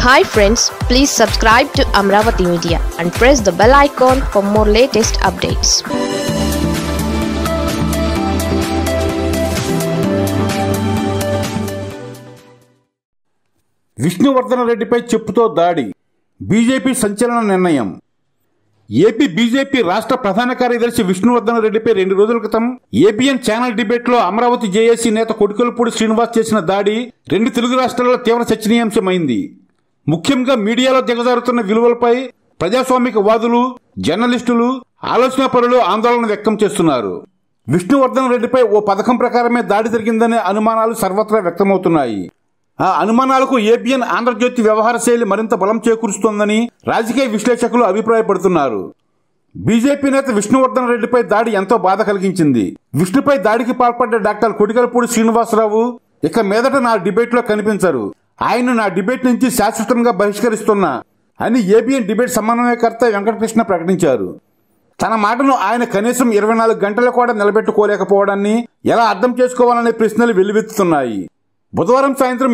Hi friends, please subscribe to Amaravathi Media and press the bell icon for more latest updates. Vishnu Vardhan Reddyపై చెప్పుతో దాడి BJP సంచలన నిర్ణయం. AP BJP రాష్ట్ర ప్రధాన కార్యదర్శి విష్ణువర్ధన్ రెడ్డిపై 2 రోజుల క్రితం ఏబిఎన్ ఛానల్ డిబేట్ లో అమరావతి జేఏసీ నేత కొడికలపూడి శ్రీనివాస్ చేసిన దాడి 2 తెలుగు రాష్ట్రాల్లో తీవ్ర చర్చనీయాంశమైంది. ముఖ్యంగా మీడియాలో దిగజారుతున్న విలువలపై ప్రజాస్వామిక వాదులు, జర్నలిస్టులు, ఆలోచనాపరులు ఆందోళన వ్యక్తం చేస్తున్నారు. విష్ణువర్ధన్ రెడ్డిపై ఓ పథకం ప్రకారమే దాడి జరిగిందనే అనుమానాలు సర్వత్రా వ్యక్తమవుతున్నాయి. ఆ అనుమానాలకు ఏబిఎన్ ఆంధ్రజ్యోతి వ్యవహార శైలి మరింత బలం చేకూరుస్తోందని రాజకీయ విశ్లేషకులు అభిప్రాయపడుతున్నారు. బీజేపీ నేత విష్ణువర్ధన్ రెడ్డిపై దాడి ఎంతో బాధ కలిగించింది. విష్ణుపై దాడికి పాల్పడ్డ డాక్టర్ కొడికలపూడి శ్రీనివాసరావు ఇక మీదట నా డిబేట్ లో కనిపించరు, ఆయన నా డిబేట్ నుంచి శాశ్వతంగా బహిష్కరిస్తున్నా అని ఏబిఎన్ డిబేట్ సమన్వయకర్త వెంకటకృష్ణ ప్రకటించారు. తన మాటను ఆయన కనీసం 24 గంటలు కూడా నిలబెట్టుకోలేకపోవడాన్ని ఎలా అర్థం చేసుకోవాలనే ప్రశ్నలు వెల్లువెత్తుతున్నాయి. బుధవారం సాయంత్రం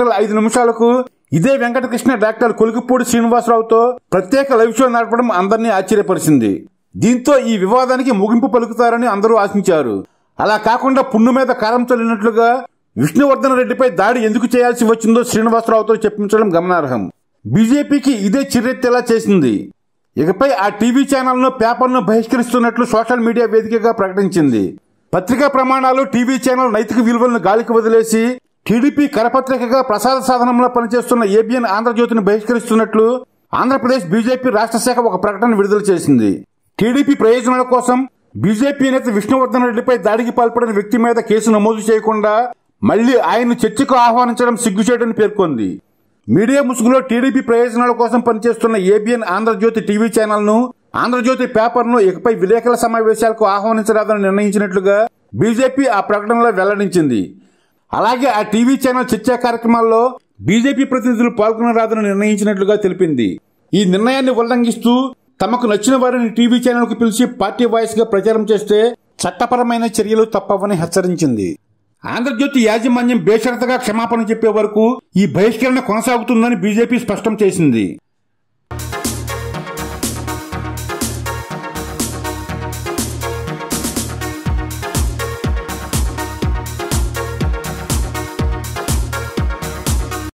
7:05 ఇదే వెంకటకృష్ణ డాక్టర్ కొలికపూడి శ్రీనివాసరావుతో ప్రత్యేక లైవ్ షో నడపడం అందరినీ ఆశ్చర్యపరిచింది. దీంతో ఈ వివాదానికి ముగింపు పలుకుతారని అందరూ ఆశించారు. అలా కాకుండా పుండు మీద కారం చల్లినట్లుగా విష్ణువర్ధన్ రెడ్డిపై దాడి ఎందుకు చేయాల్సి వచ్చిందో శ్రీనివాసరావుతో చెప్పించడం గమనార్హం. బీజేపీకి ఇదే చిర్రెత్తేలా చేసింది. ఇకపై ఆ టీవీ ఛానల్ను, పేపర్ను బహిష్కరిస్తున్నట్లు సోషల్ మీడియా వేదికగా ప్రకటించింది. పత్రికా ప్రమాణాలు, టీవీ ఛానల్ నైతిక విలువలను గాలికి వదిలేసి టీడీపీ కరపత్రికగా ప్రసాద సాధనంలో పనిచేస్తున్న ఏబిఎన్ ఆంధ్రజ్యోతిని బహిష్కరిస్తున్నట్లు ఆంధ్రప్రదేశ్ బీజేపీ రాష్ట్ర శాఖ ఒక ప్రకటన విడుదల చేసింది. టీడీపీ ప్రయోజనాల కోసం బీజేపీ నేత విష్ణువర్ధన్ రెడ్డిపై దాడికి పాల్పడిన వ్యక్తి మీద కేసు నమోదు చేయకుండా మళ్లీ ఆయన్ను చర్చకు ఆహ్వానించడం సిగ్గుచేటని పేర్కొంది. మీడియా ముసుగులో టీడీపీ ప్రయోజనాల కోసం పనిచేస్తున్న ఏబిఎన్ ఆంధ్రజ్యోతి టీవీ ఛానల్ను, ఆంధ్రజ్యోతి పేపర్ను ఇకపై విలేకరుల సమావేశాలకు ఆహ్వానించరాదని నిర్ణయించినట్లుగా బీజేపీ ఆ ప్రకటనలో వెల్లడించింది. అలాగే ఆ టీవీ ఛానల్ చర్చా కార్యక్రమాల్లో బీజేపీ ప్రతినిధులు పాల్గొనరాదని నిర్ణయించినట్లుగా తెలిపింది. ఈ నిర్ణయాన్ని ఉల్లంఘిస్తూ తమకు నచ్చిన వారిని టీవీ ఛానల్కు పిలిచి పార్టీ వాయిస్ గా ప్రచారం చేస్తే చట్టపరమైన చర్యలు తప్పవని హెచ్చరించింది. ఆంధ్రజ్యోతి యాజమాన్యం బేషరతుగా క్షమాపణ చెప్పే వరకు ఈ బహిష్కరణ కొనసాగుతుందని బీజేపీ స్పష్టం చేసింది.